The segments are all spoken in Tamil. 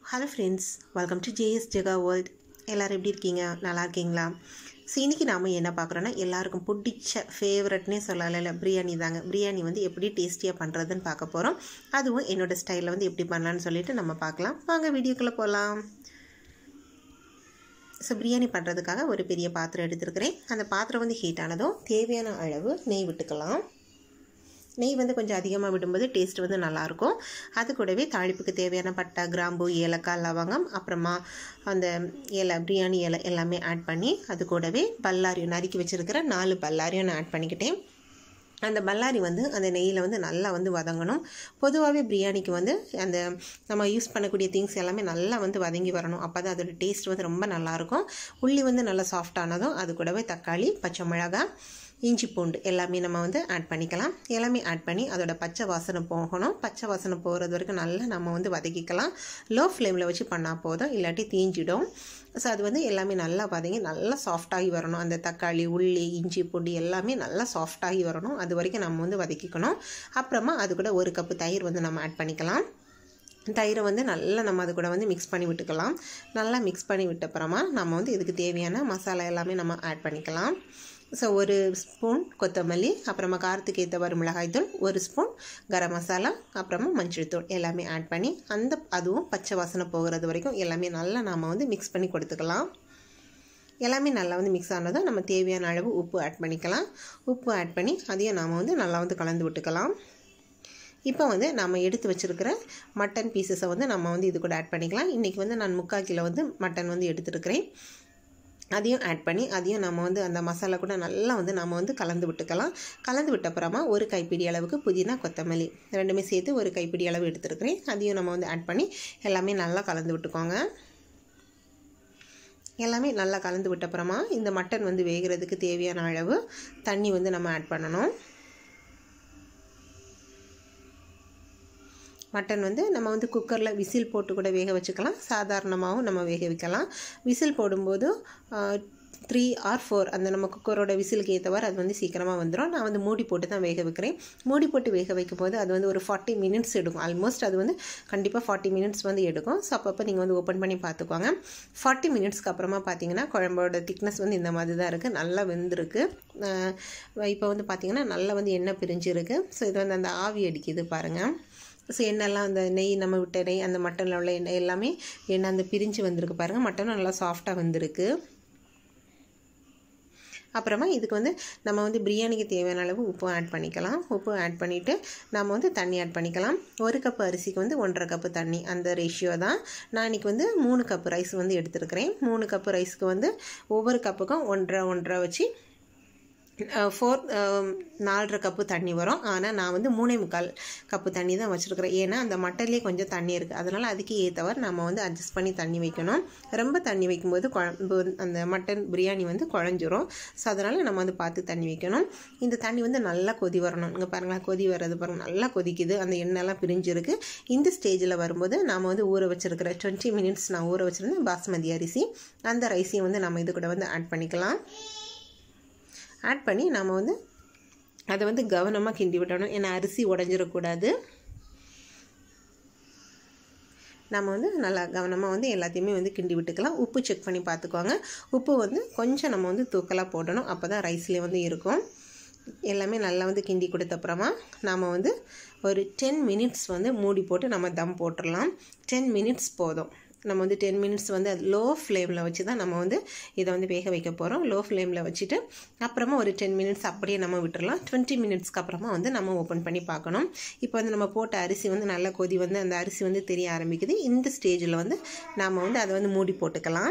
Hello friends, welcome to JS Jaga World. எல்லாரும் எப்படி இருக்கீங்க? நல்லா இருக்கீங்களா? இன்னைக்கு நாம என்ன பார்க்குறோன்னா எல்லாருக்கும் பிடிச்ச ஃபேவரட்னே சொல்லல பிரியாணி தாங்க. பிரியாணி வந்து எப்படி டேஸ்டியாக பண்ணுறதுன்னு பார்க்க போகிறோம். அதுவும் என்னோடய ஸ்டைலில் வந்து எப்படி பண்ணலான்னு சொல்லிட்டு நம்ம பார்க்கலாம். வாங்க வீடியோக்குள்ளே போகலாம். பிரியாணி பண்ணுறதுக்காக ஒரு பெரிய பாத்திரம் எடுத்துருக்கிறேன். அந்த பாத்திரம் வந்து ஹீட் ஆனதும் தேவையான அளவு நெய் விட்டுக்கலாம். நெய் வந்து கொஞ்சம் அதிகமாக விடும்போது டேஸ்ட் வந்து நல்லாயிருக்கும். அது கூடவே தாளிப்புக்கு தேவையான பட்டை, கிராம்பு, ஏலக்காய், லவங்கம், அப்புறமா அந்த பிரியாணி இலை எல்லாமே ஆட் பண்ணி அது கூடவே பல்லாரியும் நறுக்கி வச்சுருக்கிற 4 பல்லாரியும் நான் ஆட் பண்ணிக்கிட்டேன். அந்த பல்லாரி வந்து அந்த நெய்யில் வந்து நல்லா வந்து வதங்கணும். பொதுவாகவே பிரியாணிக்கு வந்து அந்த நம்ம யூஸ் பண்ணக்கூடிய திங்ஸ் எல்லாமே நல்லா வந்து வதங்கி வரணும். அப்போ தான் அதோடய டேஸ்ட் வந்து ரொம்ப நல்லாயிருக்கும். உள்ளி வந்து நல்லா சாஃப்டானதும் அது கூடவே தக்காளி, பச்சை மிளகாய், இஞ்சி பூண்டு எல்லாமே நம்ம வந்து ஆட் பண்ணிக்கலாம். எல்லாமே ஆட் பண்ணி அதோட பச்சை வாசனை போகணும். பச்சை வாசனை போகிறது வரைக்கும் நல்லா நம்ம வந்து வதக்கிக்கலாம். லோ ஃப்ளேமில் வச்சு பண்ணால் போதும், இல்லாட்டி தீஞ்சிடும். அது வந்து எல்லாமே நல்லா வதங்கி நல்லா சாஃப்டாகி வரணும். அந்த தக்காளி, உள்ளி, இஞ்சி பூண்டு எல்லாமே நல்லா சாஃப்டாகி வரணும். அது வரைக்கும் நம்ம வந்து வதக்கிக்கணும். அப்புறமா அது கூட 1 கப்பு தயிர் வந்து நம்ம ஆட் பண்ணிக்கலாம். தயிரை வந்து நல்லா நம்ம அது கூட வந்து மிக்ஸ் பண்ணி விட்டுக்கலாம். நல்லா மிக்ஸ் பண்ணி விட்ட அப்புறமா நம்ம வந்து இதுக்கு தேவையான மசாலா எல்லாமே நம்ம ஆட் பண்ணிக்கலாம். 1 ஸ்பூன் கொத்தமல்லி, அப்புறமா காரத்துக்கு ஏற்றவாறு மிளகாய்த்தூள், 1 ஸ்பூன் கரம் மசாலா, அப்புறமா மஞ்சள் தூள் எல்லாமே ஆட் பண்ணி அதுவும் பச்சை வாசனை போகிறது வரைக்கும் எல்லாமே நல்லா நாம் வந்து மிக்ஸ் பண்ணி கொடுத்துக்கலாம். எல்லாமே நல்லா வந்து மிக்ஸ் ஆனதும் நம்ம தேவையான அளவு உப்பு ஆட் பண்ணிக்கலாம். உப்பு ஆட் பண்ணி அதையும் நாம் வந்து நல்லா வந்து கலந்து விட்டுக்கலாம். இப்போ வந்து நம்ம எடுத்து வச்சுருக்கிற மட்டன் பீசஸை வந்து நம்ம வந்து இது கூட ஆட் பண்ணிக்கலாம். இன்றைக்கி வந்து நான் 3/4 கிலோ வந்து மட்டன் வந்து எடுத்துருக்கிறேன். அதையும் ஆட் பண்ணி அதையும் நம்ம வந்து அந்த மசாலா கூட நல்லா வந்து நம்ம வந்து கலந்து விட்டுக்கலாம். கலந்து விட்ட அப்புறமா 1 கைப்பிடி அளவுக்கு புதினா, கொத்தமல்லி ரெண்டுமே சேர்த்து 1 கைப்பிடி அளவு எடுத்துருக்கிறேன். அதையும் நம்ம வந்து ஆட் பண்ணி எல்லாமே நல்லா கலந்து விட்டுக்கோங்க. எல்லாமே நல்லா கலந்து விட்ட அப்புறமா இந்த மட்டன் வந்து வேகிறதுக்கு தேவையான அளவு தண்ணி வந்து நம்ம ஆட் பண்ணணும். மட்டன் வந்து நம்ம வந்து குக்கரில் விசில் போட்டு கூட வேக வச்சுக்கலாம். சாதாரணமாகவும் நம்ம வேக வைக்கலாம். விசில் போடும்போது 3 or 4 அந்த நம்ம குக்கரோட விசிலுக்கு ஏற்றவாறு அது வந்து சீக்கிரமாக வந்துடும். நான் வந்து மூடி போட்டு தான் வேக வைக்கிறேன். மூடி போட்டு வேக வைக்கும் போது அது வந்து ஒரு 40 மினிட்ஸ் எடுக்கும். ஆல்மோஸ்ட் அது வந்து கண்டிப்பாக 40 மினிட்ஸ் வந்து எடுக்கும். அப்பப்போ நீங்கள் வந்து ஓப்பன் பண்ணி பார்த்துக்கோங்க. 40 மினிட்ஸ்க்கு அப்புறமா பார்த்தீங்கன்னா குழம்போட திக்னஸ் வந்து இந்த மாதிரி தான் இருக்குது. நல்லா வெந்திருக்கு. இப்போ வந்து பார்த்திங்கன்னா நல்லா வந்து எண்ணெய் பிரிஞ்சிருக்கு. இது வந்து அந்த ஆவி அடிக்குது பாருங்கள். எண்ணெய்லாம் அந்த நெய் நம்ம விட்ட நெய் அந்த மட்டனில் உள்ள எண்ணெய் எல்லாமே எண்ணெய் அந்த பிரிஞ்சு வந்திருக்கு பாருங்கள். மட்டனும் நல்லா சாஃப்டாக வந்திருக்கு. அப்புறமா இதுக்கு வந்து நம்ம வந்து பிரியாணிக்கு தேவையான அளவு உப்பு ஆட் பண்ணிக்கலாம். உப்பு ஆட் பண்ணிவிட்டு நம்ம வந்து தண்ணி ஆட் பண்ணிக்கலாம். 1 கப்பு அரிசிக்கு வந்து 1.5 கப்பு தண்ணி, அந்த ரேஷியோ தான். நான் இன்றைக்கி வந்து 3 கப்பு ரைஸ் வந்து எடுத்துருக்கிறேன். 3 கப்பு ரைஸ்க்கு வந்து ஒவ்வொரு கப்புக்கும் 1.5 வச்சு 4.5 கப்பு தண்ணி வரும். ஆனால் நான் வந்து 3.25 கப்பு தண்ணி தான் வச்சுருக்கிறேன். ஏன்னா அந்த மட்டன்லேயே கொஞ்சம் தண்ணி இருக்குது. அதனால் அதுக்கு ஏற்றவாறு நம்ம வந்து அட்ஜஸ்ட் பண்ணி தண்ணி வைக்கணும். ரொம்ப தண்ணி வைக்கும்போது அந்த மட்டன் பிரியாணி வந்து குழஞ்சிரும். அதனால் நம்ம வந்து பார்த்து தண்ணி வைக்கணும். இந்த தண்ணி வந்து நல்லா கொதி வரணும். இங்கே பாருங்களா, கொதி வர்றது பாருங்கள், நல்லா கொதிக்குது. அந்த எண்ணெய்லாம் பிரிஞ்சிருக்கு. இந்த ஸ்டேஜில் வரும்போது நாம் வந்து ஊற வச்சுருக்கிற 20 மினிட்ஸ் நான் ஊற வச்சுருந்தேன் பாஸ்மதி அரிசி, அந்த ரைஸையும் வந்து நம்ம இது கூட வந்து ஆட் பண்ணிக்கலாம். ஆட் பண்ணி நம்ம வந்து அதை வந்து கவனமாக கிண்டி விட்டணும். ஏன்னா அரிசி உடஞ்சிடக்கூடாது. நம்ம வந்து நல்லா கவனமாக வந்து எல்லாத்தையுமே வந்து கிண்டி விட்டுக்கலாம். உப்பு செக் பண்ணி பார்த்துக்கோங்க. உப்பு வந்து கொஞ்சம் நம்ம வந்து தூக்கலாக போடணும். அப்போ தான் ரைஸ்லேயே வந்து இருக்கும். எல்லாமே நல்லா வந்து கிண்டி கொடுத்த அப்புறமா நாம் வந்து ஒரு 10 மினிட்ஸ் வந்து மூடி போட்டு நம்ம தம் போட்டுடலாம். 10 மினிட்ஸ் போதும். நம்ம வந்து 10 மினிட்ஸ் வந்து லோ ஃப்ளேமில் வச்சு தான் நம்ம வந்து இதை வந்து வேக வைக்க போகிறோம். லோ ஃப்ளேமில் வச்சுட்டு அப்புறமா ஒரு 10 மினிட்ஸ் அப்படியே நம்ம விட்டுடலாம். 20 மினிட்ஸ்க்கு அப்புறமா வந்து நம்ம ஓப்பன் பண்ணி பார்க்கணும். இப்போ வந்து நம்ம போட்ட அரிசி வந்து நல்லா கொதி வந்து அந்த அரிசி வந்து தெரிய ஆரம்பிக்குது. இந்த ஸ்டேஜில் வந்து நாம் வந்து அதை வந்து மூடி போட்டுக்கலாம்.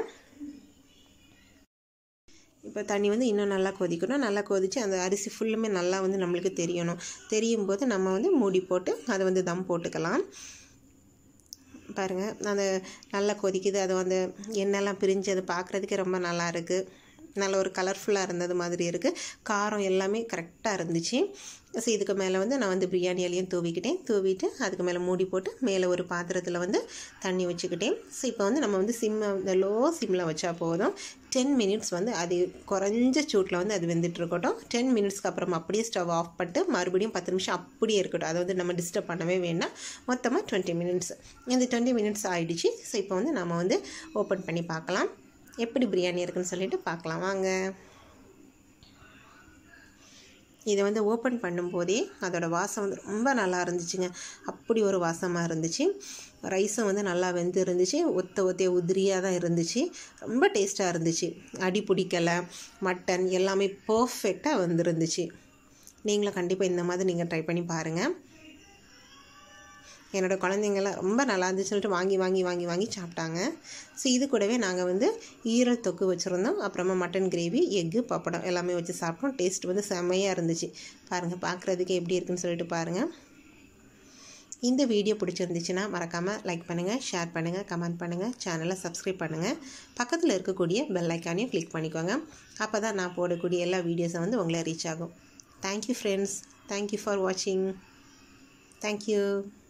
இப்போ தண்ணி வந்து இன்னும் நல்லா கொதிக்கணும். நல்லா கொதித்து அந்த அரிசி ஃபுல்லுமே நல்லா வந்து நம்மளுக்கு தெரியும் போது நம்ம வந்து மூடி போட்டு அதை வந்து தம் போட்டுக்கலாம். பாருங்கள், அந்த நல்லா கொதிக்குது. அது வந்து எண்ணெய்லாம் பிரிஞ்சு அது பார்க்குறதுக்கே ரொம்ப நல்லா இருக்குது. நல்ல ஒரு கலர்ஃபுல்லாக இருந்தது மாதிரி இருக்குது. காரம் எல்லாமே கரெக்டாக இருந்துச்சு. ஸோ இதுக்கு மேலே வந்து நான் வந்து பிரியாணி இலையும் தூவிட்டு அதுக்கு மேலே மூடி போட்டு மேலே ஒரு பாத்திரத்தில் வந்து தண்ணி வச்சுக்கிட்டேன். ஸோ இப்போ வந்து நம்ம வந்து இந்த லோ சிம்மில் வச்சா போதும். 10 மினிட்ஸ் வந்து அது குறைஞ்ச சூட்டில் வந்து அது வெந்துட்டுருக்கட்டும். 10 மினிட்ஸ்க்கு அப்புறம் அப்படியே ஸ்டவ் ஆஃப் பண்ணிட்டு மறுபடியும் 10 நிமிஷம் அப்படியே இருக்கட்டும். அதாவது நம்ம டிஸ்டர்ப் பண்ணவே வேண்டாம். மொத்தமாக 20 மினிட்ஸ். இந்த 20 மினிட்ஸ் ஆகிடுச்சு. ஸோ இப்போ வந்து நம்ம வந்து ஓப்பன் பண்ணி பார்க்கலாம், எப்படி பிரியாணி இருக்குன்னு சொல்லிட்டு பார்க்கலாம் வாங்க. இதை வந்து ஓப்பன் பண்ணும்போதே அதோடய வாசம் வந்து ரொம்ப நல்லா இருந்துச்சுங்க. அப்படி ஒரு வாசமாக இருந்துச்சு. ரைஸும் வந்து நல்லா வெந்து இருந்துச்சு. ஒத்தையாக உதிரியாக தான் இருந்துச்சு. ரொம்ப டேஸ்ட்டாக இருந்துச்சு. அடி பிடிக்கலை. மட்டன் எல்லாமே பர்ஃபெக்டாக வந்துருந்துச்சு. நீங்களும் கண்டிப்பாக இந்த மாதிரி நீங்கள் ட்ரை பண்ணி பாருங்கள். என்னோடய குழந்தைங்களாம் ரொம்ப நல்லா இருந்துச்சுன்னு சொல்லிட்டு வாங்கி சாப்பிட்டாங்க. ஸோ இது கூடவே நாங்கள் வந்து ஈரல் தொக்கு வச்சுருந்தோம். அப்புறமா மட்டன் கிரேவி, எக்கு, பப்படம் எல்லாமே வச்சு சாப்பிட்டோம். டேஸ்ட் வந்து செம்மையாக இருந்துச்சு. பாருங்கள், பார்க்குறதுக்கு எப்படி இருக்குன்னு சொல்லிட்டு பாருங்கள். இந்த வீடியோ பிடிச்சிருந்துச்சுன்னா மறக்காமல் லைக் பண்ணுங்கள், ஷேர் பண்ணுங்கள், கமெண்ட் பண்ணுங்கள், சேனலை சப்ஸ்கிரைப் பண்ணுங்கள். பக்கத்தில் இருக்கக்கூடிய பெல் ஐக்கானையும் கிளிக் பண்ணிக்கோங்க. அப்போ தான் நான் போடக்கூடிய எல்லா வீடியோஸும் வந்து உங்களை ரீச் ஆகும். Thank you friends. தேங்க்யூ ஃபார் வாட்சிங். தேங்க்யூ.